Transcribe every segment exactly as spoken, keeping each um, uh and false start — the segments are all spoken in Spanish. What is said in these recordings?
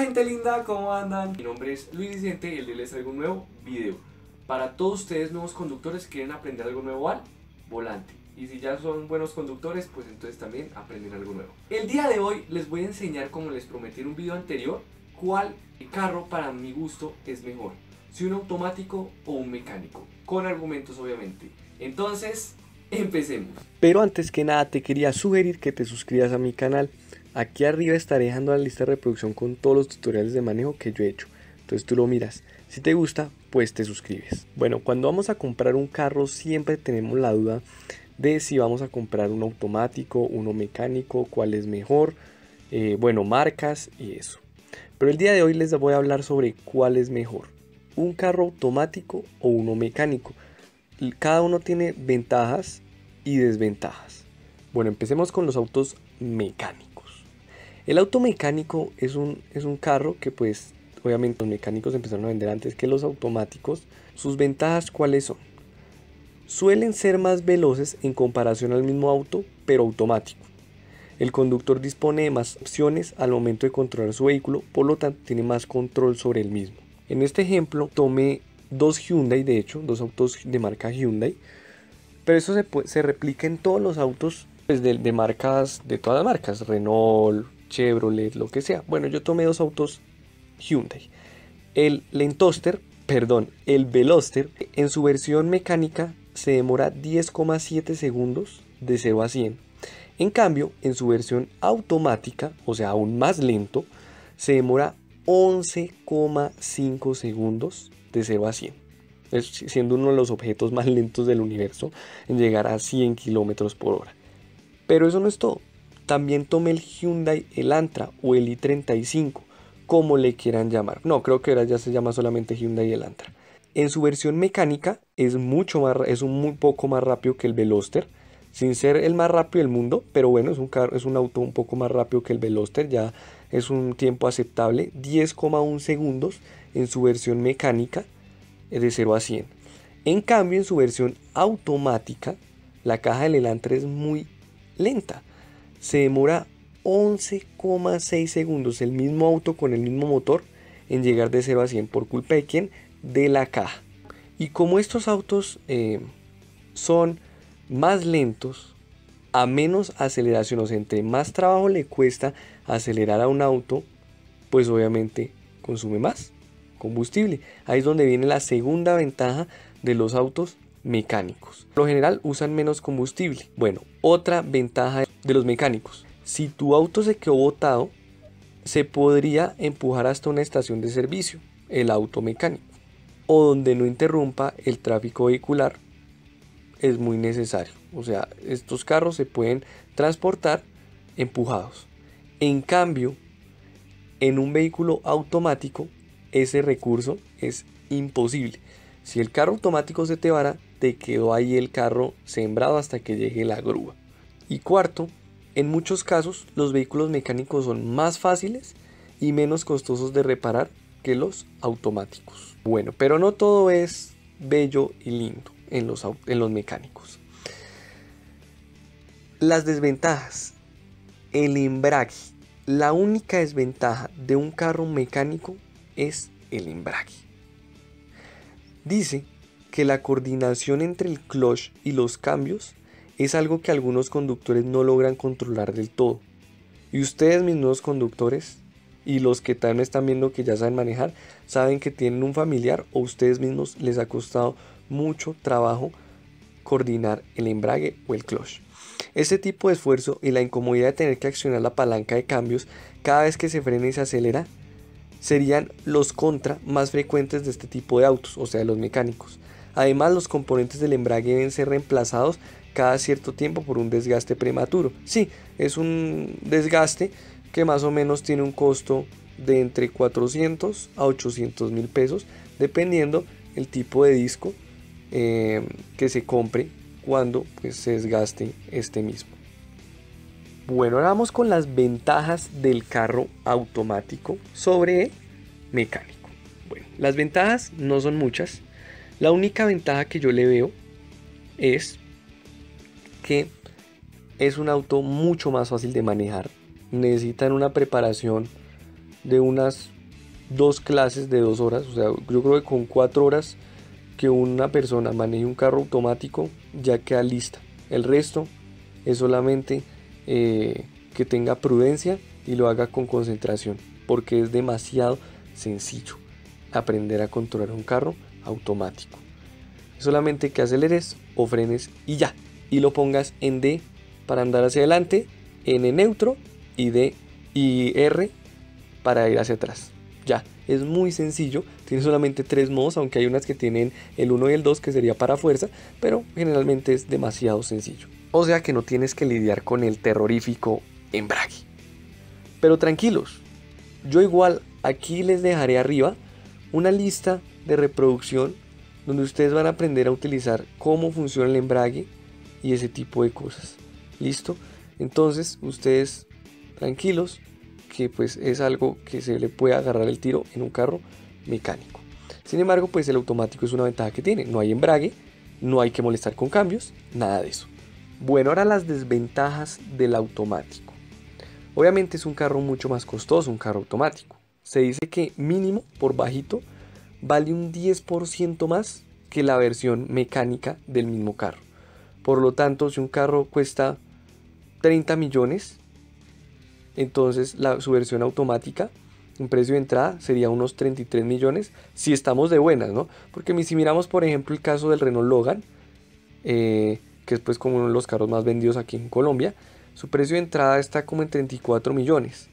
gente linda, ¿cómo andan? Mi nombre es Luis Vicente y el día les traigo un nuevo video. Para todos ustedes nuevos conductores que quieren aprender algo nuevo al volante. Y si ya son buenos conductores, pues entonces también aprenden algo nuevo. El día de hoy les voy a enseñar, como les prometí en un video anterior, cuál carro para mi gusto es mejor. Si un automático o un mecánico. Con argumentos obviamente. Entonces, empecemos. Pero antes que nada te quería sugerir que te suscribas a mi canal. Aquí arriba estaré dejando la lista de reproducción con todos los tutoriales de manejo que yo he hecho. Entonces tú lo miras. Si te gusta, pues te suscribes. Bueno, cuando vamos a comprar un carro siempre tenemos la duda de si vamos a comprar un automático, uno mecánico, cuál es mejor, eh, bueno, marcas y eso. Pero el día de hoy les voy a hablar sobre cuál es mejor, un carro automático o uno mecánico. Cada uno tiene ventajas y desventajas. Bueno, empecemos con los autos mecánicos. El auto mecánico es un, es un carro que pues obviamente los mecánicos empezaron a vender antes que los automáticos. Sus ventajas, ¿cuáles son? Suelen ser más veloces en comparación al mismo auto, pero automático. El conductor dispone de más opciones al momento de controlar su vehículo, por lo tanto tiene más control sobre el mismo. En este ejemplo tomé dos Hyundai, de hecho, dos autos de marca Hyundai, pero eso se, puede, se replica en todos los autos pues, de, de marcas, de todas las marcas, Renault, Chevrolet, lo que sea. Bueno, yo tomé dos autos Hyundai. El Lantoster, perdón, el Veloster, en su versión mecánica se demora diez coma siete segundos de cero a cien. En cambio, en su versión automática, o sea, aún más lento, se demora once coma cinco segundos de cero a cien. Es, siendo uno de los objetos más lentos del universo en llegar a cien kilómetros por hora. Pero eso no es todo. También tomé el Hyundai Elantra o el i treinta y cinco, como le quieran llamar. No, creo que ahora ya se llama solamente Hyundai Elantra. En su versión mecánica es mucho más, es un muy poco más rápido que el Veloster, sin ser el más rápido del mundo, pero bueno, es un carro, es un auto un poco más rápido que el Veloster, ya es un tiempo aceptable, diez coma uno segundos en su versión mecánica de cero a cien. En cambio, en su versión automática, la caja del Elantra es muy lenta. Se demora once coma seis segundos, el mismo auto con el mismo motor, en llegar de cero a cien. ¿Por culpa de quién? De la caja. Y como estos autos eh, son más lentos, a menos aceleración, o sea, entre más trabajo le cuesta acelerar a un auto, pues obviamente consume más combustible. Ahí es donde viene la segunda ventaja de los autos mecánicos. Por lo general usan menos combustible. Bueno, otra ventaja de los mecánicos: si tu auto se quedó botado, se podría empujar hasta una estación de servicio, el auto mecánico, o donde no interrumpa el tráfico vehicular, es muy necesario. O sea, estos carros se pueden transportar empujados. En cambio, en un vehículo automático, ese recurso es imposible. Si el carro automático se te vara, te quedó ahí el carro sembrado hasta que llegue la grúa. Y cuarto, en muchos casos los vehículos mecánicos son más fáciles y menos costosos de reparar que los automáticos. Bueno, pero no todo es bello y lindo en los, en los mecánicos. Las desventajas. El embrague. La única desventaja de un carro mecánico es el embrague. Dice que la coordinación entre el clutch y los cambios es algo que algunos conductores no logran controlar del todo. Y ustedes, mis nuevos conductores, y los que también están viendo que ya saben manejar, saben que tienen un familiar o ustedes mismos les ha costado mucho trabajo coordinar el embrague o el clutch. Este tipo de esfuerzo y la incomodidad de tener que accionar la palanca de cambios cada vez que se frena y se acelera serían los contra más frecuentes de este tipo de autos, o sea, de los mecánicos. Además, los componentes del embrague deben ser reemplazados cada cierto tiempo por un desgaste prematuro. Sí, es un desgaste que más o menos tiene un costo de entre cuatrocientos a ochocientos mil pesos, dependiendo el tipo de disco eh, que se compre cuando pues, se desgaste este mismo. Bueno, ahora vamos con las ventajas del carro automático sobre el mecánico. Bueno, las ventajas no son muchas. La única ventaja que yo le veo es que es un auto mucho más fácil de manejar. Necesitan una preparación de unas dos clases de dos horas. O sea, yo creo que con cuatro horas que una persona maneje un carro automático ya queda lista. El resto es solamente eh, que tenga prudencia y lo haga con concentración, porque es demasiado sencillo aprender a controlar un carro automático. Solamente que aceleres o frenes y ya, y lo pongas en D para andar hacia adelante, N neutro y D y R para ir hacia atrás. Ya, es muy sencillo, tiene solamente tres modos, aunque hay unas que tienen el uno y el dos que sería para fuerza, pero generalmente es demasiado sencillo. O sea que no tienes que lidiar con el terrorífico embrague. Pero tranquilos, yo igual aquí les dejaré arriba una lista de reproducción donde ustedes van a aprender a utilizar cómo funciona el embrague y ese tipo de cosas. ¿Listo? Entonces ustedes tranquilos, que pues es algo que se le puede agarrar el tiro en un carro mecánico. Sin embargo, pues el automático es una ventaja que tiene. No hay embrague, no hay que molestar con cambios, nada de eso. Bueno, ahora las desventajas del automático. Obviamente es un carro mucho más costoso, un carro automático. Se dice que mínimo por bajito vale un diez por ciento más que la versión mecánica del mismo carro. Por lo tanto, si un carro cuesta treinta millones, entonces la, su versión automática, un precio de entrada sería unos treinta y tres millones si estamos de buenas, ¿no? Porque si miramos por ejemplo el caso del Renault Logan, eh, que es pues como uno de los carros más vendidos aquí en Colombia, su precio de entrada está como en treinta y cuatro millones.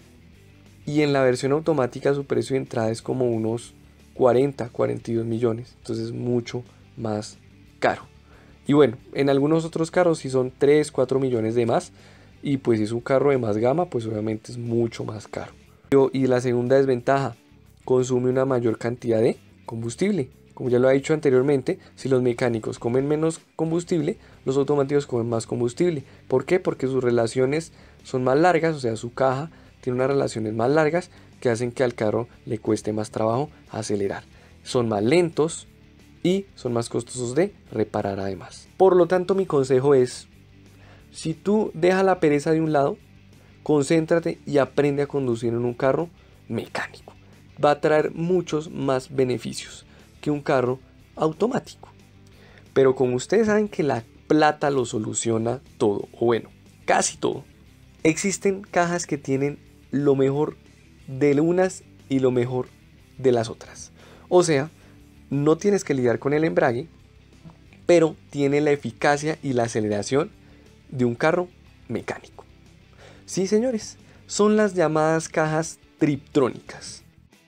Y en la versión automática su precio de entrada es como unos cuarenta, cuarenta y dos millones. Entonces es mucho más caro. Y bueno, en algunos otros carros sí son tres, cuatro millones de más. Y pues si es un carro de más gama, pues obviamente es mucho más caro. Y la segunda desventaja, consume una mayor cantidad de combustible. Como ya lo he dicho anteriormente, si los mecánicos comen menos combustible, los automáticos comen más combustible. ¿Por qué? Porque sus relaciones son más largas, o sea, su caja tiene unas relaciones más largas que hacen que al carro le cueste más trabajo acelerar. Son más lentos y son más costosos de reparar además. Por lo tanto, mi consejo es, si tú dejas la pereza de un lado, concéntrate y aprende a conducir en un carro mecánico. Va a traer muchos más beneficios que un carro automático. Pero como ustedes saben que la plata lo soluciona todo, o bueno, casi todo, existen cajas que tienen lo mejor de unas y lo mejor de las otras. O sea, no tienes que lidiar con el embrague, pero tiene la eficacia y la aceleración de un carro mecánico. Sí, señores, son las llamadas cajas triptrónicas.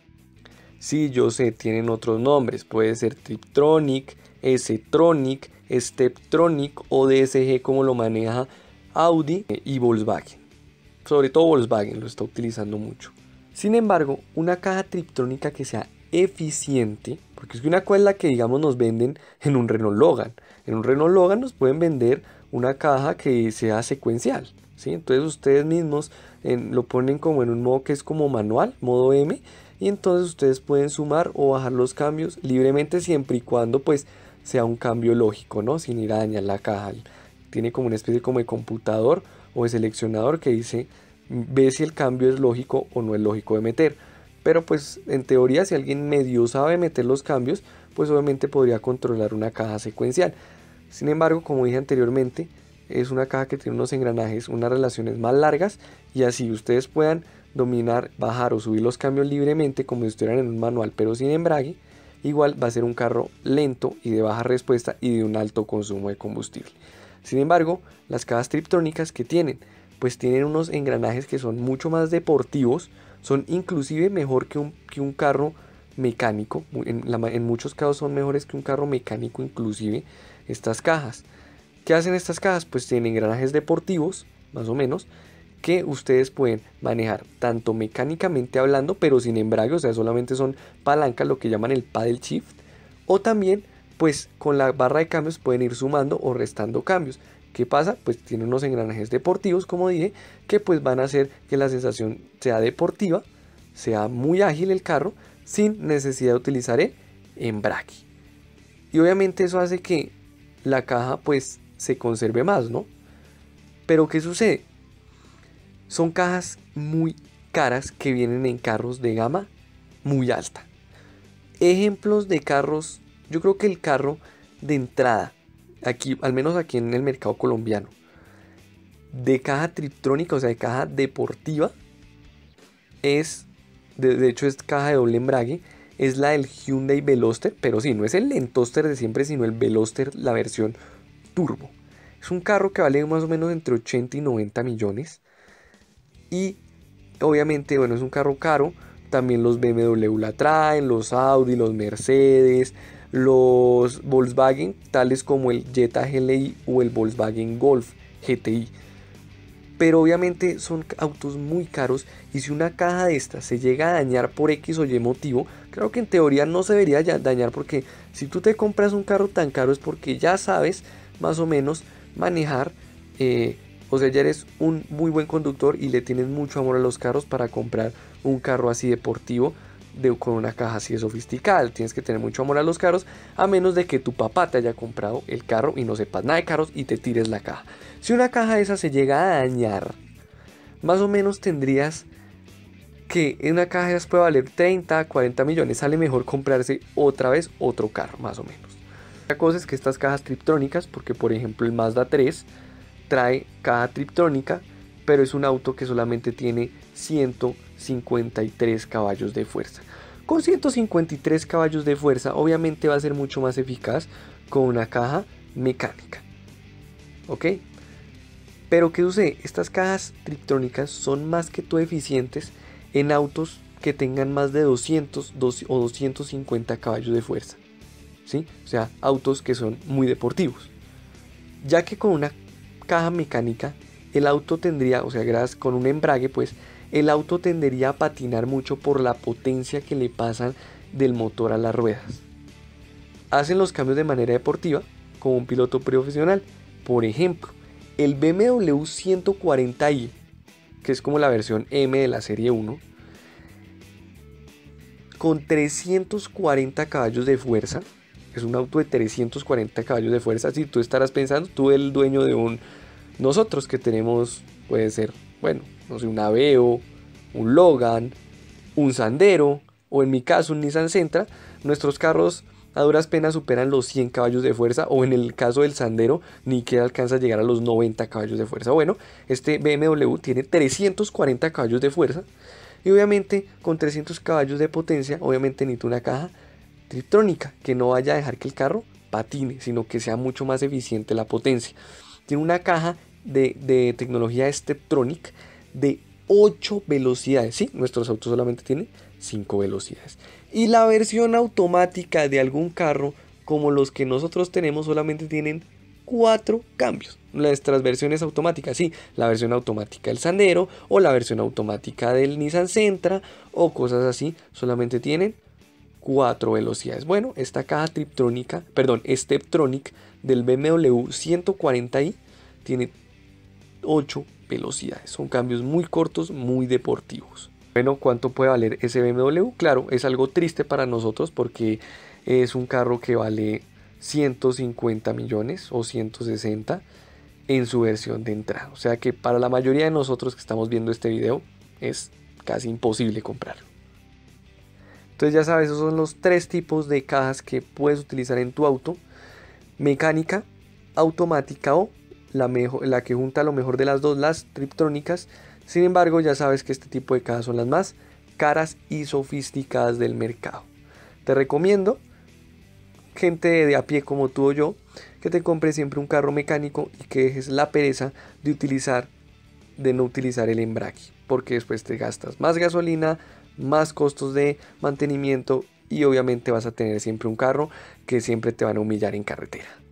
Sí, yo sé, tienen otros nombres, puede ser Triptronic, S-Tronic, Steptronic o D S G como lo maneja Audi y Volkswagen. Sobre todo Volkswagen lo está utilizando mucho. Sin embargo, una caja triptrónica que sea eficiente, porque es que una cosa es la que digamos nos venden en un Renault Logan. En un Renault Logan nos pueden vender una caja que sea secuencial, ¿sí? Entonces ustedes mismos en, lo ponen como en un modo que es como manual, modo M, y entonces ustedes pueden sumar o bajar los cambios libremente siempre y cuando pues sea un cambio lógico, ¿no? Sin ir a dañar la caja. Tiene como una especie como de computador o de seleccionador que dice, ve si el cambio es lógico o no es lógico de meter. Pero pues en teoría si alguien medio sabe meter los cambios, pues obviamente podría controlar una caja secuencial. Sin embargo, como dije anteriormente, es una caja que tiene unos engranajes, unas relaciones más largas, y así ustedes puedan dominar, bajar o subir los cambios libremente como si estuvieran en un manual pero sin embrague. Igual va a ser un carro lento y de baja respuesta y de un alto consumo de combustible. Sin embargo, las cajas triptrónicas que tienen, pues tienen unos engranajes que son mucho más deportivos, son inclusive mejor que un, que un carro mecánico, en, la, en muchos casos son mejores que un carro mecánico inclusive estas cajas. ¿Qué hacen estas cajas? Pues tienen engranajes deportivos, más o menos, que ustedes pueden manejar tanto mecánicamente hablando, pero sin embrague, o sea, solamente son palancas, lo que llaman el paddle shift, o también, pues con la barra de cambios pueden ir sumando o restando cambios. ¿Qué pasa? Pues tiene unos engranajes deportivos, como dije, que pues van a hacer que la sensación sea deportiva, sea muy ágil el carro, sin necesidad de utilizar el embrague. Y obviamente eso hace que la caja pues se conserve más, ¿no? Pero ¿qué sucede? Son cajas muy caras que vienen en carros de gama muy alta. Ejemplos de carros, yo creo que el carro de entrada, aquí, al menos aquí en el mercado colombiano, de caja triptrónica, o sea, de caja deportiva, es, de, de hecho es caja de doble embrague, es la del Hyundai Veloster, pero sí, no es el Lentoster de siempre, sino el Veloster, la versión turbo. Es un carro que vale más o menos entre ochenta y noventa millones. Y obviamente, bueno, es un carro caro. También los B M W la traen, los Audi, los Mercedes, los Volkswagen, tales como el Jetta G L I o el Volkswagen Golf G T I. Pero obviamente son autos muy caros, y si una caja de estas se llega a dañar por X o Y motivo, creo que en teoría no se debería dañar, porque si tú te compras un carro tan caro es porque ya sabes más o menos manejar, eh, o sea, ya eres un muy buen conductor y le tienes mucho amor a los carros para comprar un carro así deportivo de, con una caja así de sofisticada. Tienes que tener mucho amor a los carros, a menos de que tu papá te haya comprado el carro y no sepas nada de carros y te tires la caja. Si una caja de esas se llega a dañar, más o menos tendrías que en una caja de esas puede valer treinta, cuarenta millones. Sale mejor comprarse otra vez otro carro, más o menos. La cosa es que estas cajas triptrónicas, porque por ejemplo el Mazda tres trae caja triptrónica, pero es un auto que solamente tiene ciento cincuenta y tres caballos de fuerza. Con ciento cincuenta y tres caballos de fuerza, obviamente va a ser mucho más eficaz con una caja mecánica. ¿Ok? Pero ¿qué sucede? Estas cajas triptrónicas son más que todo eficientes en autos que tengan más de doscientos o doscientos cincuenta caballos de fuerza. ¿Sí? O sea, autos que son muy deportivos. Ya que con una caja mecánica, el auto tendría, o sea, gracias con un embrague, pues, el auto tendería a patinar mucho por la potencia que le pasan del motor a las ruedas. Hacen los cambios de manera deportiva, como un piloto profesional. Por ejemplo, el B M W ciento cuarenta i, que es como la versión M de la serie uno, con trescientos cuarenta caballos de fuerza, es un auto de trescientos cuarenta caballos de fuerza. Si tú estarás pensando, tú el dueño de un, nosotros que tenemos, puede ser, bueno, no sé, un Aveo, un Logan, un Sandero, o en mi caso un Nissan Sentra, nuestros carros a duras penas superan los cien caballos de fuerza, o en el caso del Sandero ni que alcanza a llegar a los noventa caballos de fuerza. Bueno, este B M W tiene trescientos cuarenta caballos de fuerza, y obviamente con trescientos caballos de potencia, obviamente necesita una caja triptrónica que no vaya a dejar que el carro patine, sino que sea mucho más eficiente la potencia. Tiene una caja de, de tecnología Steptronic de ocho velocidades. Sí, nuestros autos solamente tienen cinco velocidades. Y la versión automática de algún carro, como los que nosotros tenemos, solamente tienen cuatro cambios. Nuestras versiones automáticas, sí, la versión automática del Sandero o la versión automática del Nissan Sentra o cosas así, solamente tienen cuatro velocidades. Bueno, esta caja triptrónica, perdón, Steptronic del B M W ciento cuarenta i tiene ocho velocidades. Son cambios muy cortos, muy deportivos. Bueno, ¿cuánto puede valer ese B M W? Claro, es algo triste para nosotros porque es un carro que vale ciento cincuenta millones o ciento sesenta en su versión de entrada. O sea que para la mayoría de nosotros que estamos viendo este video es casi imposible comprarlo. Entonces ya sabes, esos son los tres tipos de cajas que puedes utilizar en tu auto: mecánica, automática o la, mejor, la que junta lo mejor de las dos, las triptrónicas. Sin embargo, ya sabes que este tipo de cajas son las más caras y sofisticadas del mercado. Te recomiendo, gente de a pie como tú o yo, que te compres siempre un carro mecánico y que dejes la pereza de utilizar, de no utilizar el embrague, porque después te gastas más gasolina, más costos de mantenimiento y obviamente vas a tener siempre un carro que siempre te van a humillar en carretera.